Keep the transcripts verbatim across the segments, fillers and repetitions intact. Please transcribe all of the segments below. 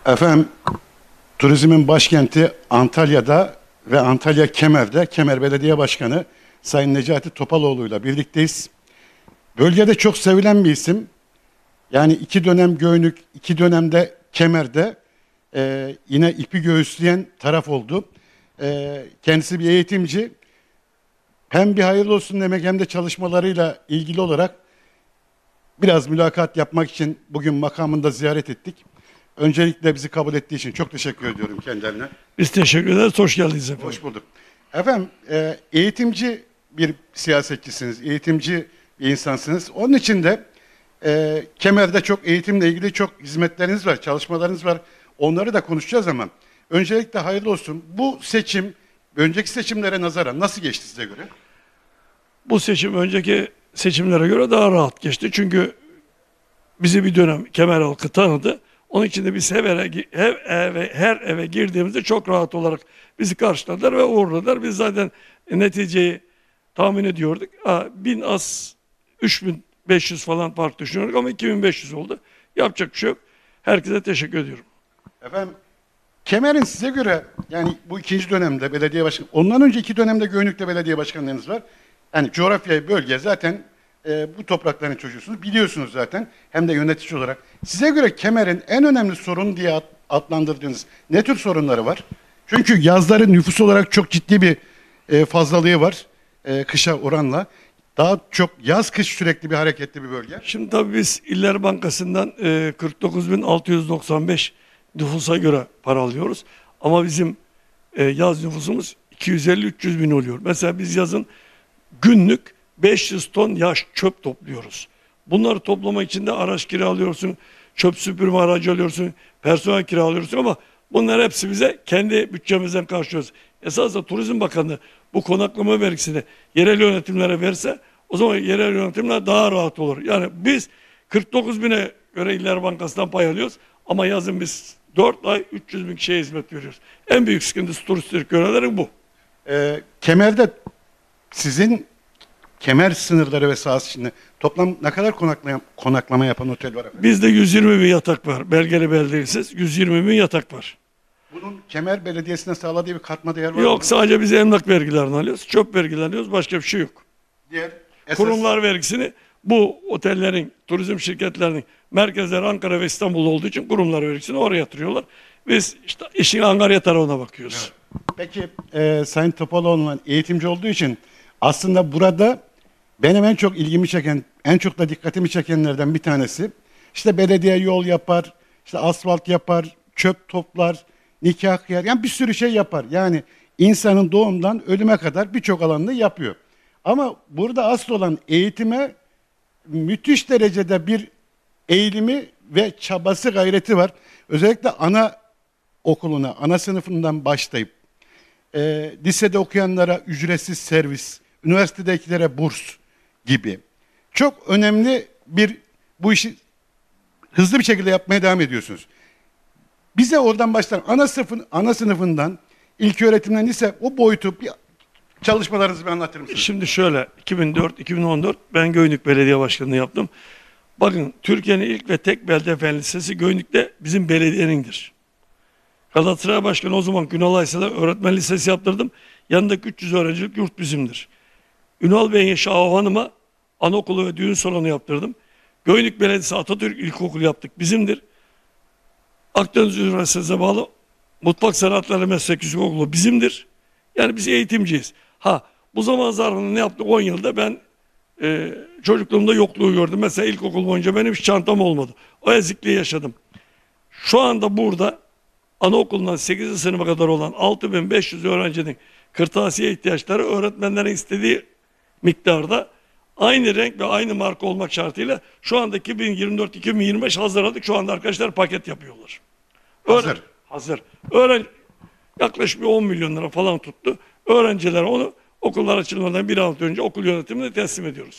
Efendim, turizmin başkenti Antalya'da ve Antalya Kemer'de Kemer Belediye Başkanı Sayın Necati Topaloğlu'yla birlikteyiz. Bölgede çok sevilen bir isim. Yani iki dönem Göynük, iki dönemde Kemer'de e, yine ipi göğüsleyen taraf oldu. E, kendisi bir eğitimci. Hem bir hayırlı olsun demek hem de çalışmalarıyla ilgili olarak biraz mülakat yapmak için bugün makamında ziyaret ettik. Öncelikle bizi kabul ettiği için çok teşekkür ediyorum kendilerine. Biz teşekkür ederiz. Hoş geldiniz efendim. Hoş bulduk. Efendim, e, eğitimci bir siyasetçisiniz, eğitimci bir insansınız. Onun için de e, Kemer'de çok eğitimle ilgili çok hizmetleriniz var, çalışmalarınız var. Onları da konuşacağız ama öncelikle hayırlı olsun. Bu seçim, önceki seçimlere nazaran nasıl geçti size göre? Bu seçim önceki seçimlere göre daha rahat geçti. Çünkü bizi bir dönem Kemer halkı tanıdı. Onun için de biz her eve, her eve, her eve girdiğimizde çok rahat olarak bizi karşıladılar ve uğurladılar. Biz zaten neticeyi tahmin ediyorduk. Ha, bin az, üç bin beş yüz falan fark düşünüyorduk ama iki bin beş yüz oldu. Yapacak bir şey yok. Herkese teşekkür ediyorum. Efendim, Kemer'in size göre, yani bu ikinci dönemde belediye başkanı, ondan önce iki dönemde Göynük'te belediye başkanlarınız var. Yani coğrafya, bölge zaten e, bu toprakların çocuğusunuz, biliyorsunuz zaten, hem de yönetici olarak. Size göre Kemer'in en önemli sorun diye adlandırdığınız ne tür sorunları var? Çünkü yazları nüfus olarak çok ciddi bir e, fazlalığı var, e, kışa oranla. Daha çok yaz-kış sürekli bir hareketli bir bölge. Şimdi tabii biz İller Bankası'ndan e, kırk dokuz bin altı yüz doksan beş nüfusa göre para alıyoruz. Ama bizim e, yaz nüfusumuz iki yüz elli üç yüz bin oluyor. Mesela biz yazın günlük beş yüz ton yaş çöp topluyoruz. Bunları toplamak için de araç kiralıyorsun, çöp süpürme aracı alıyorsun, personel kiralıyorsun ama bunlar hepsi bize kendi bütçemizden karşılıyoruz. Esasında Turizm Bakanlığı bu konaklama vergisini yerel yönetimlere verse o zaman yerel yönetimler daha rahat olur. Yani biz kırk dokuz bine göre İller Bankası'ndan pay alıyoruz ama yazın biz dört ay üç yüz bin kişiye hizmet veriyoruz. En büyük sıkıntısı turistik yönelerin bu. Ee, Kemer'de sizin Kemer sınırları ve sahası içinde toplam ne kadar konaklama, konaklama yapan otel var efendim? Bizde yüz yirmi bin yatak var. Belgeli belediyesiz yüz yirmi bin yatak var. Bunun Kemer Belediyesi'ne sağladığı bir katma değer var Yok mı? sadece biz emlak vergilerini alıyoruz. Çöp vergilerini alıyoruz. Başka bir şey yok. Diğer esas... Kurumlar vergisini bu otellerin, turizm şirketlerinin merkezleri Ankara ve İstanbul olduğu için kurumlar vergisini oraya yatırıyorlar. Biz işte işin Angarya tarafına bakıyoruz. Evet. Peki e, Sayın Topaloğlu'nun eğitimci olduğu için aslında burada benim en çok ilgimi çeken, en çok da dikkatimi çekenlerden bir tanesi, işte belediye yol yapar, işte asfalt yapar, çöp toplar, nikah kıyar, yani bir sürü şey yapar. Yani insanın doğumdan ölüme kadar birçok alanını yapıyor. Ama burada asıl olan eğitime müthiş derecede bir eğilimi ve çabası, gayreti var. Özellikle ana okuluna, ana sınıfından başlayıp e, lisede okuyanlara ücretsiz servis, üniversitedekilere burs gibi çok önemli bir, bu işi hızlı bir şekilde yapmaya devam ediyorsunuz. Bize oradan başlar, ana sınıfın ana sınıfından ilköğretimden lise o boyutu bir çalışmalarınızı bir anlatır mısınız? Şimdi şöyle iki bin dört iki bin on dört ben Göynük Belediye Başkanlığı yaptım. Bakın Türkiye'nin ilk ve tek belde fen lisesi Göynük'te bizim belediyenindir. Galatasaray Başkanı o zaman Ünal Aysal'a öğretmen lisesi yaptırdım. Yanındaki üç yüz öğrencilik yurt bizimdir. Ünal Bey'in eşi Ahu Hanım'a anaokulu ve düğün salonu yaptırdım. Göynük Belediyesi Atatürk İlkokulu yaptık. Bizimdir. Akdeniz Üniversitesi'ne bağlı Mutfak Sanatları Meslek Yüksekokulu bizimdir. Yani biz eğitimciyiz. Ha bu zaman zarfında ne yaptık? on yılda ben e, çocukluğumda yokluğu gördüm. Mesela ilkokul boyunca benim hiç çantam olmadı. O ezikliği yaşadım. Şu anda burada anaokulundan sekizinci sınıfa kadar olan altı bin beş yüz öğrencinin kırtasiye ihtiyaçları öğretmenlerin istediği miktarda aynı renk ve aynı marka olmak şartıyla şu anda iki bin yirmi dört iki bin yirmi beş hazırladık. Şu anda arkadaşlar paket yapıyorlar. Hazır. Öğren hazır. Öğren yaklaşık bir on milyon lira falan tuttu. Öğrenciler onu okullar açılmadan bir hafta önce okul yönetimine teslim ediyoruz.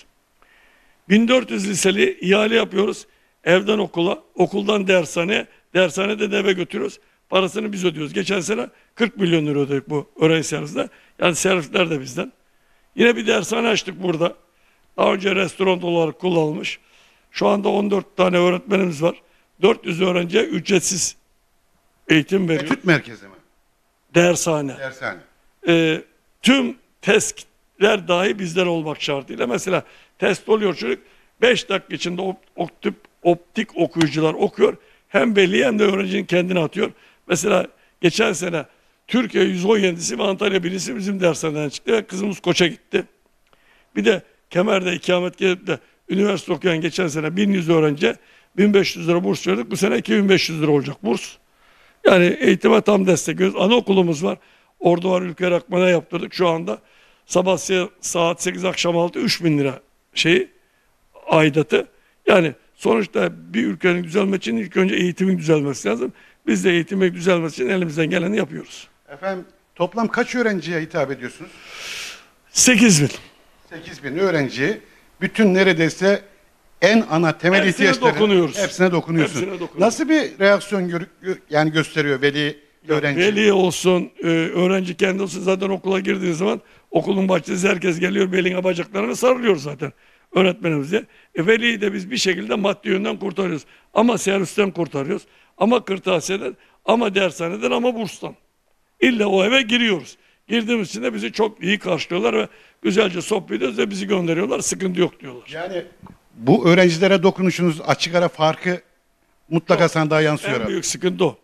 bin dört yüz liseli ihale yapıyoruz. Evden okula, okuldan dershaneye, dershanede de eve götürüyoruz. Parasını biz ödüyoruz. Geçen sene kırk milyon lira ödedik bu öğrenci servisine. Yani servisler de bizden. Yine bir dershane açtık burada. Daha önce restoran olarak kullanılmış. Şu anda on dört tane öğretmenimiz var. dört yüz öğrenciye ücretsiz eğitim veriyor. Etüt merkezi mi? Dershane. Dershane. Ee, tüm testler dahi bizden olmak şartıyla. Mesela test oluyor çocuk. beş dakika içinde op- optik, optik okuyucular okuyor. Hem veli hem de öğrencinin kendine atıyor. Mesela geçen sene Türkiye yüz on yedisi ve Antalya birisi bizim dershaneden çıktı ve kızımız Koç'a gitti. Bir de Kemer'de ikamet gelip de üniversite okuyan geçen sene bin yüz öğrenciye bin beş yüz lira burs verdik. Bu sene iki bin beş yüz lira olacak burs. Yani eğitime tam destek veriyoruz. Anaokulumuz var. Ordu var, Ülker Akman'a yaptırdık. Şu anda sabah saat sekiz, akşam altı üç bin lira şeyi aidatı. Yani sonuçta bir ülkenin düzelmesi için ilk önce eğitimin düzelmesi lazım. Biz de eğitimin düzelmesi için elimizden geleni yapıyoruz. Efendim toplam kaç öğrenciye hitap ediyorsunuz? sekiz bin. sekiz bin öğrenciyi bütün neredeyse en ana temel Hepsine ihtiyaçların dokunuyoruz. hepsine dokunuyorsunuz. Hepsine dokunuyoruz. Nasıl bir reaksiyon gör, gö- yani gösteriyor veli öğrenci? Veli olsun, e, öğrenci kendi olsun, zaten okula girdiğiniz zaman okulun bahçesi herkes geliyor, beline bacaklarını sarılıyor zaten öğretmenimize. E, veliyi de biz bir şekilde maddi yönden kurtarıyoruz. Ama servisten kurtarıyoruz. Ama kırtasiyeden, ama dershaneden, ama burstan. İlla o eve giriyoruz. Girdiğimiz için de bizi çok iyi karşılıyorlar ve güzelce sohbet ediyoruz ve bizi gönderiyorlar. Sıkıntı yok diyorlar. Yani bu öğrencilere dokunuşunuz açık ara farkı mutlaka Çok. sana daha yansıyor. En abi. büyük sıkıntı o.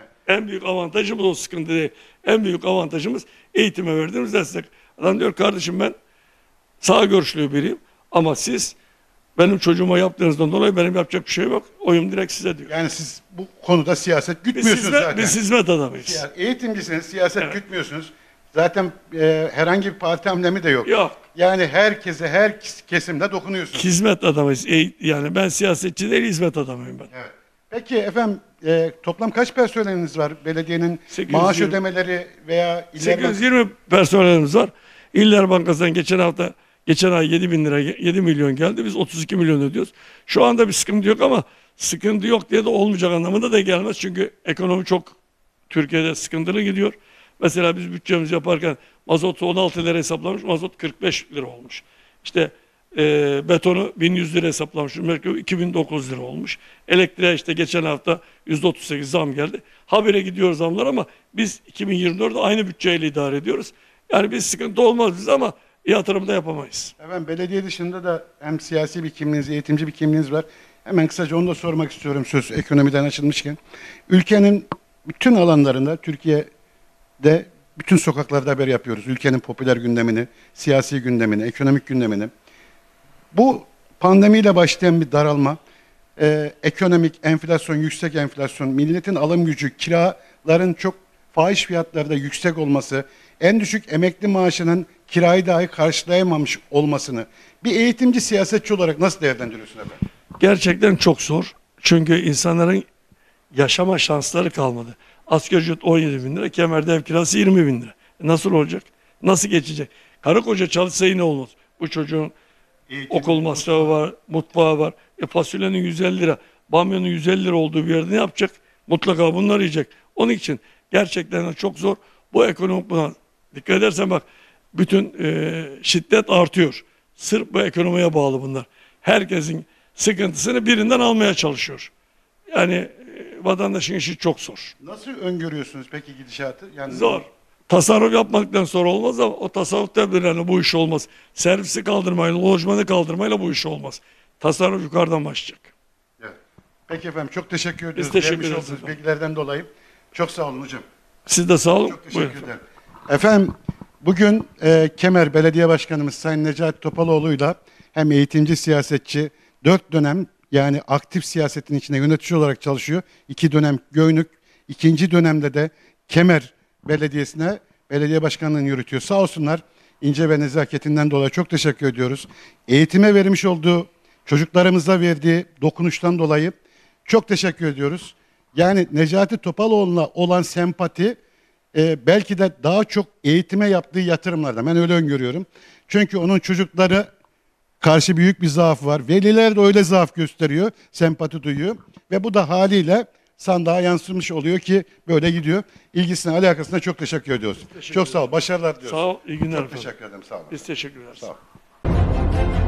En büyük avantajımız o, sıkıntı değil. En büyük avantajımız eğitime verdiğimiz destek. Adam diyor kardeşim ben sağ görüşlü biriyim ama siz benim çocuğuma yaptığınızdan dolayı benim yapacak bir şey yok. Oyum direkt size diyor. Yani siz bu konuda siyaset Biz gütmüyorsunuz hizmet, zaten. biz hizmet adamıyız. Siya- Eğitimcisiniz, siyaset Evet. gütmüyorsunuz. Zaten e, herhangi bir parti amblemi de yok. Yok. Yani herkese, her kesimde dokunuyorsunuz. Hizmet adamıyız. E, yani ben siyasetçi değil, hizmet adamıyım ben. Evet. Peki efendim e, toplam kaç personeliniz var? Belediyenin sekiz yüz maaş yirmi ödemeleri veya iller sekiz yüz yirmi personelimiz var. İller Bankası'ndan geçen hafta, geçen ay yedi bin lira, yedi milyon geldi. Biz otuz iki milyon ödüyoruz. Şu anda bir sıkıntı yok ama sıkıntı yok diye de olmayacak anlamında da gelmez. Çünkü ekonomi çok Türkiye'de sıkıntılı gidiyor. Mesela biz bütçemizi yaparken mazotu on altı lira hesaplamış, mazot kırk beş lira olmuş. İşte e, betonu bin yüz lira hesaplamış, merkür iki bin dokuz lira olmuş. Elektriğe işte geçen hafta yüzde otuz sekiz zam geldi. Habire gidiyor zamlar ama biz iki bin yirmi dörtte aynı bütçeyle idare ediyoruz. Yani bir sıkıntı olmaz biz ama yatırım da yapamayız. Efendim belediye dışında da hem siyasi bir kimliğiniz, eğitimci bir kimliğiniz var. Hemen kısaca onu da sormak istiyorum söz ekonomiden açılmışken. Ülkenin bütün alanlarında, Türkiye'de bütün sokaklarda haber yapıyoruz. Ülkenin popüler gündemini, siyasi gündemini, ekonomik gündemini. Bu pandemiyle başlayan bir daralma, e, ekonomik enflasyon, yüksek enflasyon, milletin alım gücü, kiraların çok fahiş fiyatlarda yüksek olması, en düşük emekli maaşının kirayı dahi karşılayamamış olmasını bir eğitimci, siyasetçi olarak nasıl değerlendiriyorsun efendim? Gerçekten çok zor. Çünkü insanların yaşama şansları kalmadı. Asgari ücret on yedi bin lira, Kemer'de ev kirası yirmi bin lira. E nasıl olacak? Nasıl geçecek? Karı koca çalışsa yine olmaz. Bu çocuğun Eğitim, okul masrafı var, mutfağı var. E fasulyenin yüz elli lira, bamyanın yüz elli lira olduğu bir yerde ne yapacak? Mutlaka bunları yiyecek. Onun için gerçekten çok zor. Bu ekonomik buna dikkat edersen bak bütün e, şiddet artıyor. Sırf bu ekonomiye bağlı bunlar. Herkesin sıkıntısını birinden almaya çalışıyor. Yani e, vatandaşın işi çok zor. Nasıl öngörüyorsunuz peki gidişatı? Yani Zor. Tasarruf yapmaktan sonra olmaz ama o tasarruf tedbirlerle bu iş olmaz. Servisi kaldırmayla, lojmanı kaldırmayla bu iş olmaz. Tasarruf yukarıdan başlayacak. Evet. Peki efendim çok teşekkür ediyoruz. teşekkür Vermiş ederiz olduğunuz efendim. bilgilerden dolayı. Çok sağ olun hocam. Siz de sağ olun. Çok teşekkür Buyurun. ederim. Efendim bugün e, Kemer Belediye Başkanımız Sayın Necati Topaloğlu'yla hem eğitimci, siyasetçi, dört dönem yani aktif siyasetin içinde yönetici olarak çalışıyor. İki dönem Göynük, ikinci dönemde de Kemer Belediyesi'ne belediye başkanlığını yürütüyor. Sağ olsunlar ince ve nezaketinden dolayı çok teşekkür ediyoruz. Eğitime vermiş olduğu, çocuklarımıza verdiği dokunuştan dolayı çok teşekkür ediyoruz. Yani Necati Topaloğlu'na olan sempati e, belki de daha çok eğitime yaptığı yatırımlardan. Ben öyle öngörüyorum. Çünkü onun çocukları karşı büyük bir zaaf var. Veliler de öyle zaaf gösteriyor, sempati duyuyor. Ve bu da haliyle sandığa yansımış oluyor ki böyle gidiyor. İlgisine, alakasına çok teşekkür ediyoruz. Teşekkür çok sağ ol, başarılar diliyoruz. Sağ ol, iyi günler Çok efendim. teşekkür ederim, sağ olun. Biz teşekkür ederiz. Sağ ol.